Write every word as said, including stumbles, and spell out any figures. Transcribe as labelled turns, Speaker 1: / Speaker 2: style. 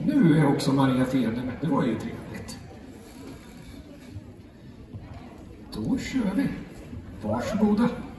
Speaker 1: Nu är också Maria Fene med. Det var ju trevligt. Då kör vi. Varsågoda.